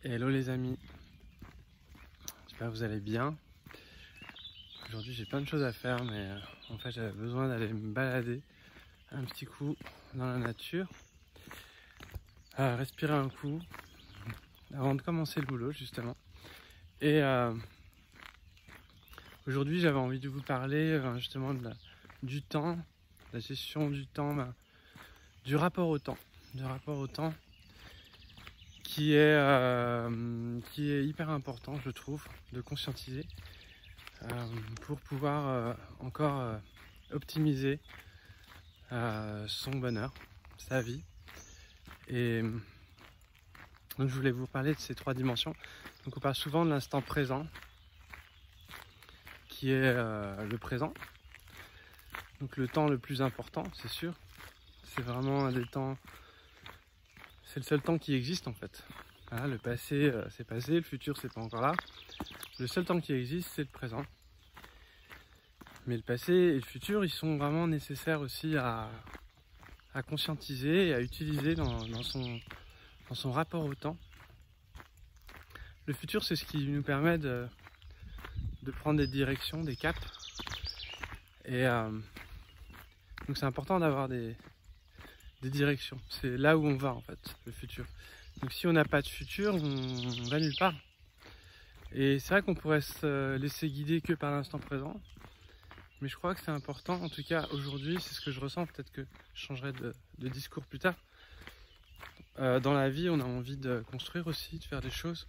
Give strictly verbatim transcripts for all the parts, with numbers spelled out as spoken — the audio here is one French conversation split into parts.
Hello les amis, j'espère que vous allez bien. Aujourd'hui j'ai plein de choses à faire, mais euh, en fait j'avais besoin d'aller me balader un petit coup dans la nature, euh, respirer un coup avant de commencer le boulot justement. Et euh, aujourd'hui j'avais envie de vous parler euh, justement de la, du temps, de la gestion du temps, bah, du rapport au temps, du rapport au temps. Qui est, euh, qui est hyper important, je trouve, de conscientiser euh, pour pouvoir euh, encore euh, optimiser euh, son bonheur, sa vie. Et donc je voulais vous parler de ces trois dimensions. Donc on parle souvent de l'instant présent, qui est euh, le présent. Donc le temps le plus important, c'est sûr. C'est vraiment un des temps, c'est le seul temps qui existe en fait. Voilà, le passé euh, c'est passé, le futur c'est pas encore là. Le seul temps qui existe c'est le présent. Mais le passé et le futur ils sont vraiment nécessaires aussi à, à conscientiser et à utiliser dans, dans, son, dans son rapport au temps. Le futur c'est ce qui nous permet de, de prendre des directions, des caps. Et euh, donc c'est important d'avoir des, des directions. C'est là où on va en fait, le futur. Donc si on n'a pas de futur, on, on va nulle part. Et c'est vrai qu'on pourrait se laisser guider que par l'instant présent. Mais je crois que c'est important, en tout cas aujourd'hui, c'est ce que je ressens. Peut-être que je changerai de, de discours plus tard. Euh, dans la vie, on a envie de construire aussi, de faire des choses.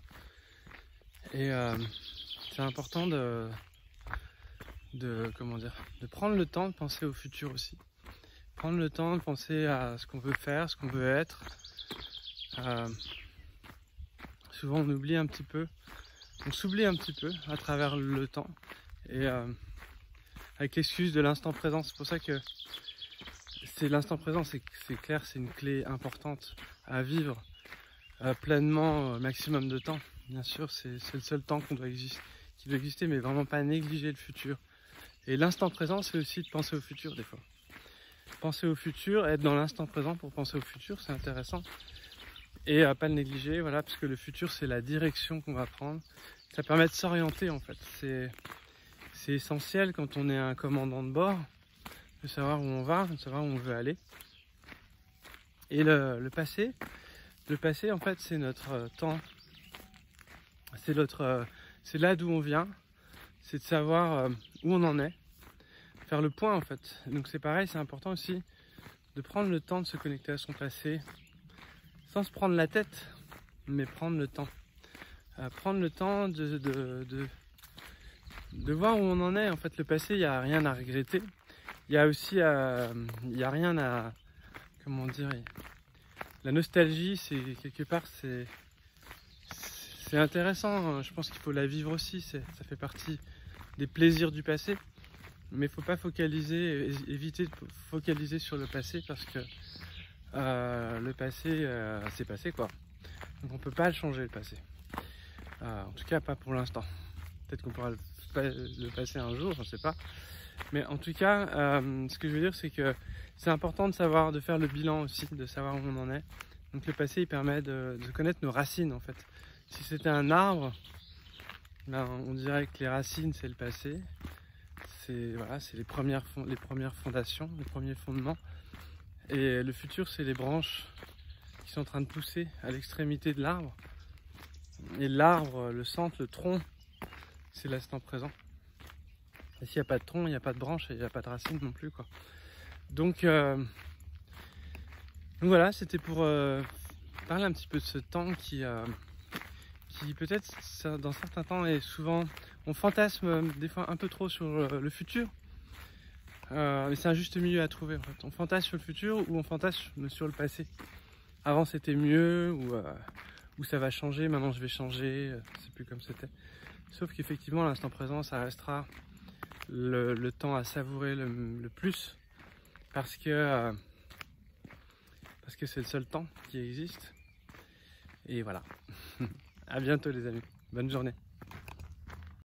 Et euh, c'est important de, de, comment dire, de prendre le temps de penser au futur aussi. Prendre le temps de penser à ce qu'on veut faire, ce qu'on veut être. Euh, souvent on oublie un petit peu, on s'oublie un petit peu à travers le temps et euh, avec l'excuse de l'instant présent. C'est pour ça que c'est l'instant présent, c'est clair, c'est une clé importante à vivre euh, pleinement, euh, maximum de temps. Bien sûr, c'est le seul temps qu'on doit exister, qui doit exister, mais vraiment pas négliger le futur. Et l'instant présent, c'est aussi de penser au futur des fois. Penser au futur, être dans l'instant présent pour penser au futur, c'est intéressant. Et à pas le négliger, voilà, parce que le futur c'est la direction qu'on va prendre. Ça permet de s'orienter en fait. C'est c'est essentiel quand on est un commandant de bord, de savoir où on va, de savoir où on veut aller. Et le, le passé, le passé en fait c'est notre euh, temps, c'est notre, euh, c'est là d'où on vient, c'est de savoir euh, où on en est, faire le point en fait. Donc c'est pareil, c'est important aussi de prendre le temps de se connecter à son passé. Sans se prendre la tête, mais prendre le temps. Euh, prendre le temps de, de, de, de voir où on en est. En fait, le passé, il n'y a rien à regretter. Il y a aussi, euh, il n'y a rien à, comment dire, la nostalgie, c'est quelque part, c'est c'est intéressant. Je pense qu'il faut la vivre aussi. Ça fait partie des plaisirs du passé. Mais il ne faut pas focaliser, éviter de focaliser sur le passé parce que Euh, le passé, euh, c'est passé quoi. Donc on peut pas le changer le passé. Euh, en tout cas pas pour l'instant. Peut-être qu'on pourra le, le passer un jour, je sais pas. Mais en tout cas, euh, ce que je veux dire, c'est que c'est important de savoir, de faire le bilan aussi, de savoir où on en est. Donc le passé, il permet de, de connaître nos racines en fait. Si c'était un arbre, ben, on dirait que les racines c'est le passé. C'est voilà, c'est les premières, les premières fondations, les premiers fondements. Et le futur, c'est les branches qui sont en train de pousser à l'extrémité de l'arbre. Et l'arbre, le centre, le tronc, c'est l'instant présent. Et s'il n'y a pas de tronc, il n'y a pas de branche et il n'y a pas de racine non plus, quoi. Donc, euh, donc voilà, c'était pour euh, parler un petit peu de ce temps qui, euh, qui peut-être dans certains temps est souvent... On fantasme des fois un peu trop sur le futur. Euh, mais c'est un juste milieu à trouver en fait. On fantasme sur le futur ou on fantasme sur le passé. Avant c'était mieux ou, euh, ou ça va changer, maintenant je vais changer, euh, c'est plus comme c'était. Sauf qu'effectivement l'instant présent ça restera le, le temps à savourer le, le plus parce que euh, parce que c'est le seul temps qui existe. Et voilà. À bientôt les amis. Bonne journée.